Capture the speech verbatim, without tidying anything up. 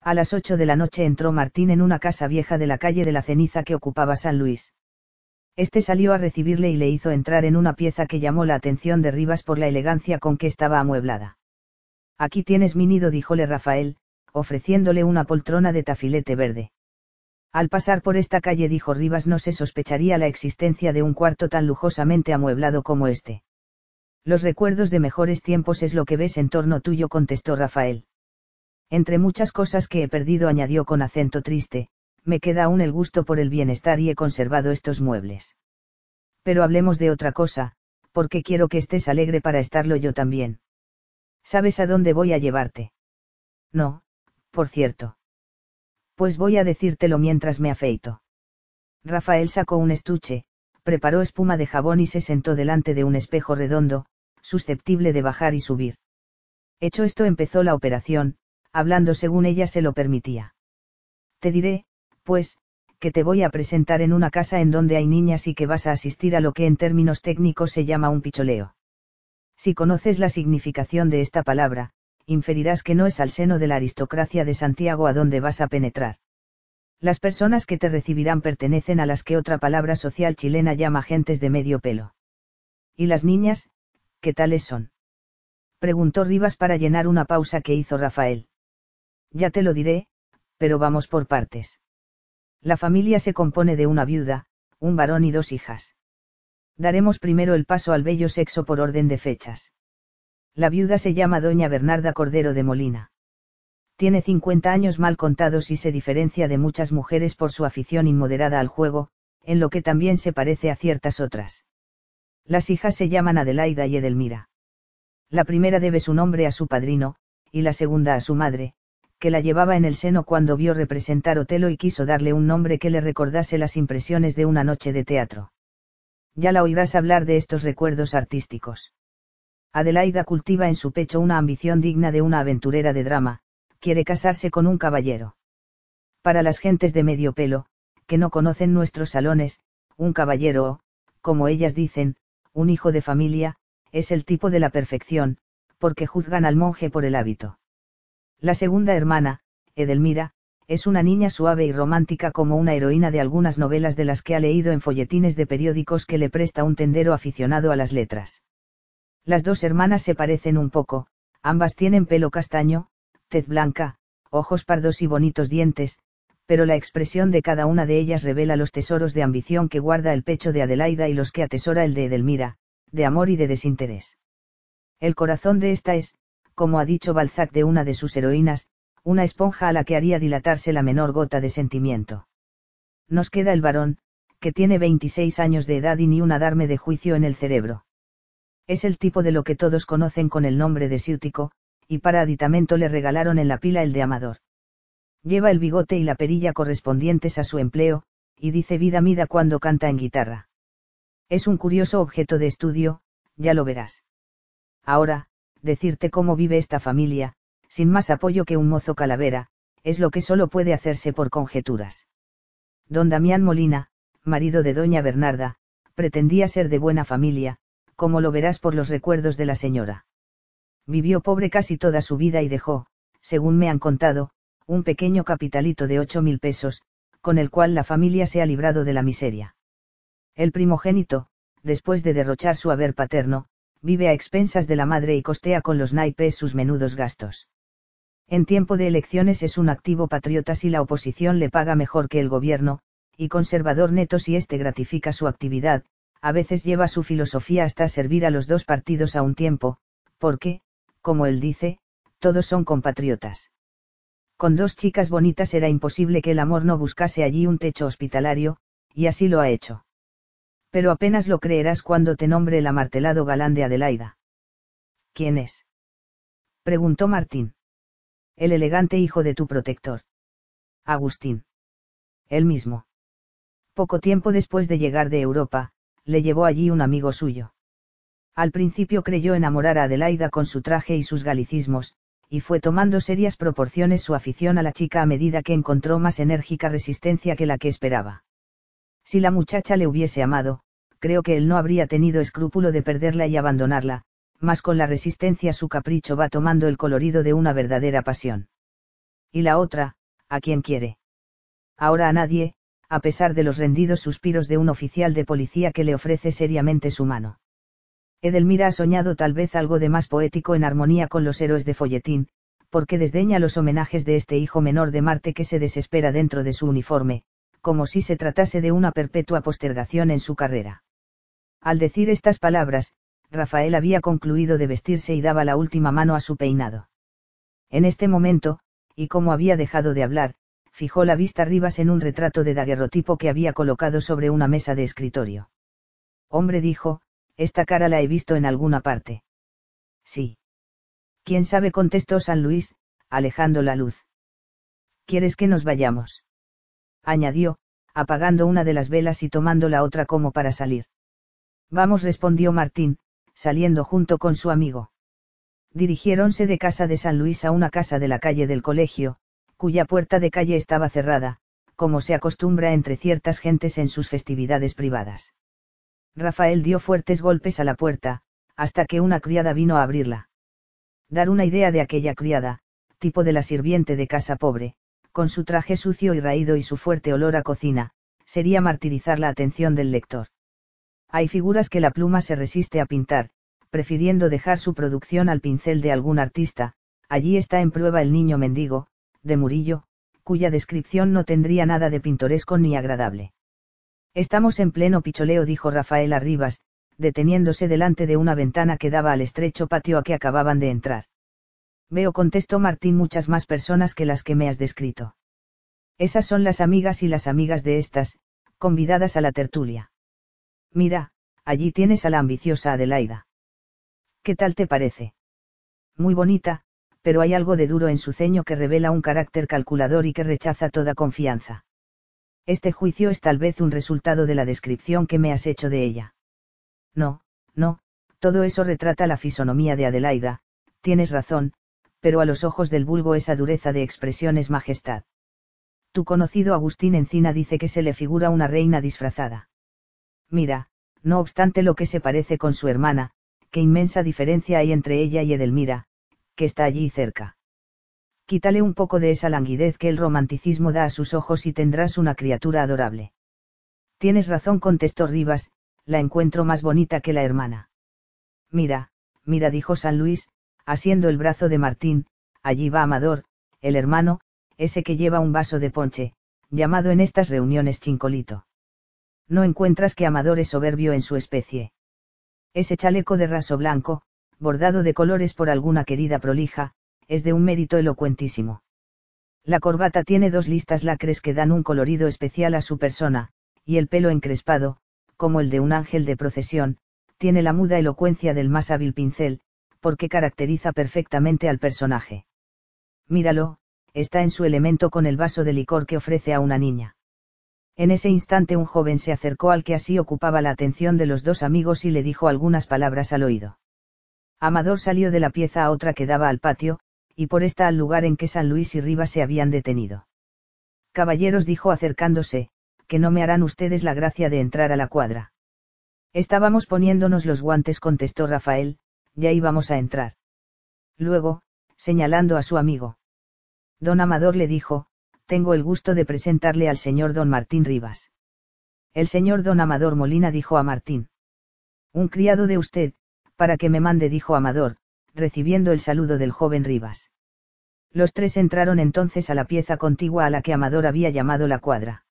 A las ocho de la noche entró Martín en una casa vieja de la calle de la Ceniza que ocupaba San Luis. Este salió a recibirle y le hizo entrar en una pieza que llamó la atención de Rivas por la elegancia con que estaba amueblada. Aquí tienes mi nido, díjole Rafael, ofreciéndole una poltrona de tafilete verde. Al pasar por esta calle, dijo Rivas, no se sospecharía la existencia de un cuarto tan lujosamente amueblado como este. Los recuerdos de mejores tiempos es lo que ves en torno tuyo, contestó Rafael. Entre muchas cosas que he perdido, añadió con acento triste, me queda aún el gusto por el bienestar y he conservado estos muebles. Pero hablemos de otra cosa, porque quiero que estés alegre para estarlo yo también. ¿Sabes a dónde voy a llevarte? No, por cierto. Pues voy a decírtelo mientras me afeito. Rafael sacó un estuche, preparó espuma de jabón y se sentó delante de un espejo redondo, susceptible de bajar y subir. Hecho esto, empezó la operación, hablando según ella se lo permitía. Te diré, pues, que te voy a presentar en una casa en donde hay niñas y que vas a asistir a lo que en términos técnicos se llama un picholeo. Si conoces la significación de esta palabra, inferirás que no es al seno de la aristocracia de Santiago a donde vas a penetrar. Las personas que te recibirán pertenecen a las que otra palabra social chilena llama gentes de medio pelo. ¿Y las niñas, qué tales son?, preguntó Rivas para llenar una pausa que hizo Rafael. Ya te lo diré, pero vamos por partes. La familia se compone de una viuda, un varón y dos hijas. Daremos primero el paso al bello sexo por orden de fechas. La viuda se llama doña Bernarda Cordero de Molina. Tiene cincuenta años mal contados y se diferencia de muchas mujeres por su afición inmoderada al juego, en lo que también se parece a ciertas otras. Las hijas se llaman Adelaida y Edelmira. La primera debe su nombre a su padrino, y la segunda a su madre, que la llevaba en el seno cuando vio representar Otelo y quiso darle un nombre que le recordase las impresiones de una noche de teatro. Ya la oirás hablar de estos recuerdos artísticos. Adelaida cultiva en su pecho una ambición digna de una aventurera de drama, quiere casarse con un caballero. Para las gentes de medio pelo, que no conocen nuestros salones, un caballero o, como ellas dicen, un hijo de familia, es el tipo de la perfección, porque juzgan al monje por el hábito. La segunda hermana, Edelmira, es una niña suave y romántica como una heroína de algunas novelas de las que ha leído en folletines de periódicos que le presta un tendero aficionado a las letras. Las dos hermanas se parecen un poco, ambas tienen pelo castaño, tez blanca, ojos pardos y bonitos dientes, pero la expresión de cada una de ellas revela los tesoros de ambición que guarda el pecho de Adelaida y los que atesora el de Edelmira, de amor y de desinterés. El corazón de esta es, como ha dicho Balzac de una de sus heroínas, una esponja a la que haría dilatarse la menor gota de sentimiento. Nos queda el varón, que tiene veintiséis años de edad y ni un adarme de juicio en el cerebro. Es el tipo de lo que todos conocen con el nombre de ciútico, y para aditamento le regalaron en la pila el de amador. Lleva el bigote y la perilla correspondientes a su empleo, y dice vida mida cuando canta en guitarra. Es un curioso objeto de estudio, ya lo verás. Ahora, decirte cómo vive esta familia, sin más apoyo que un mozo calavera, es lo que solo puede hacerse por conjeturas. Don Damián Molina, marido de doña Bernarda, pretendía ser de buena familia, como lo verás por los recuerdos de la señora. Vivió pobre casi toda su vida y dejó, según me han contado, un pequeño capitalito de ocho mil pesos, con el cual la familia se ha librado de la miseria. El primogénito, después de derrochar su haber paterno, vive a expensas de la madre y costea con los naipes sus menudos gastos. En tiempo de elecciones es un activo patriota si la oposición le paga mejor que el gobierno, y conservador neto si éste gratifica su actividad, a veces lleva su filosofía hasta servir a los dos partidos a un tiempo, porque, como él dice, todos son compatriotas. Con dos chicas bonitas era imposible que el amor no buscase allí un techo hospitalario, y así lo ha hecho. Pero apenas lo creerás cuando te nombre el amartelado galán de Adelaida. ¿Quién es?, preguntó Martín. El elegante hijo de tu protector. Agustín. Él mismo. Poco tiempo después de llegar de Europa, le llevó allí un amigo suyo. Al principio creyó enamorar a Adelaida con su traje y sus galicismos, y fue tomando serias proporciones su afición a la chica a medida que encontró más enérgica resistencia que la que esperaba. Si la muchacha le hubiese amado, creo que él no habría tenido escrúpulo de perderla y abandonarla, mas con la resistencia su capricho va tomando el colorido de una verdadera pasión. Y la otra, ¿a quién quiere? Ahora a nadie, a pesar de los rendidos suspiros de un oficial de policía que le ofrece seriamente su mano. Edelmira ha soñado tal vez algo de más poético en armonía con los héroes de folletín, porque desdeña los homenajes de este hijo menor de Marte que se desespera dentro de su uniforme, como si se tratase de una perpetua postergación en su carrera. Al decir estas palabras, Rafael había concluido de vestirse y daba la última mano a su peinado. En este momento, y como había dejado de hablar, fijó la vista Rivas en un retrato de daguerrotipo que había colocado sobre una mesa de escritorio. Hombre, dijo, esta cara la he visto en alguna parte. Sí. ¿Quién sabe?, contestó San Luis, alejando la luz. ¿Quieres que nos vayamos?, añadió, apagando una de las velas y tomando la otra como para salir. Vamos, respondió Martín, saliendo junto con su amigo. Dirigiéronse de casa de San Luis a una casa de la calle del colegio, cuya puerta de calle estaba cerrada, como se acostumbra entre ciertas gentes en sus festividades privadas. Rafael dio fuertes golpes a la puerta, hasta que una criada vino a abrirla. Dar una idea de aquella criada, tipo de la sirviente de casa pobre, con su traje sucio y raído y su fuerte olor a cocina, sería martirizar la atención del lector. Hay figuras que la pluma se resiste a pintar, prefiriendo dejar su producción al pincel de algún artista. Allí está en prueba El niño mendigo, de Murillo, cuya descripción no tendría nada de pintoresco ni agradable. Estamos en pleno picholeo, dijo Rafael a Rivas, deteniéndose delante de una ventana que daba al estrecho patio a que acababan de entrar. Veo, contestó Martín, muchas más personas que las que me has descrito. Esas son las amigas y las amigas de estas, convidadas a la tertulia. Mira, allí tienes a la ambiciosa Adelaida. ¿Qué tal te parece? Muy bonita, pero hay algo de duro en su ceño que revela un carácter calculador y que rechaza toda confianza. Este juicio es tal vez un resultado de la descripción que me has hecho de ella. No, no, todo eso retrata la fisonomía de Adelaida, tienes razón, pero a los ojos del vulgo esa dureza de expresión es majestad. Tu conocido Agustín Encina dice que se le figura una reina disfrazada. Mira, no obstante lo que se parece con su hermana, qué inmensa diferencia hay entre ella y Edelmira, que está allí cerca. Quítale un poco de esa languidez que el romanticismo da a sus ojos y tendrás una criatura adorable. Tienes razón, contestó Rivas, la encuentro más bonita que la hermana. Mira, mira, dijo San Luis, asiendo el brazo de Martín, allí va Amador, el hermano, ese que lleva un vaso de ponche, llamado en estas reuniones chincolito. ¿No encuentras que Amador es soberbio en su especie? Ese chaleco de raso blanco, bordado de colores por alguna querida prolija, es de un mérito elocuentísimo. La corbata tiene dos listas lacres que dan un colorido especial a su persona, y el pelo encrespado, como el de un ángel de procesión, tiene la muda elocuencia del más hábil pincel, porque caracteriza perfectamente al personaje. Míralo, está en su elemento con el vaso de licor que ofrece a una niña. En ese instante un joven se acercó al que así ocupaba la atención de los dos amigos y le dijo algunas palabras al oído. Amador salió de la pieza a otra que daba al patio, y por esta al lugar en que San Luis y Rivas se habían detenido. Caballeros, dijo acercándose, que no me harán ustedes la gracia de entrar a la cuadra. Estábamos poniéndonos los guantes, contestó Rafael, ya íbamos a entrar. Luego, señalando a su amigo. Don Amador, le dijo, tengo el gusto de presentarle al señor don Martín Rivas. El señor don Amador Molina, dijo a Martín. Un criado de usted, para que me mande, dijo Amador, recibiendo el saludo del joven Rivas. Los tres entraron entonces a la pieza contigua a la que Amador había llamado la cuadra.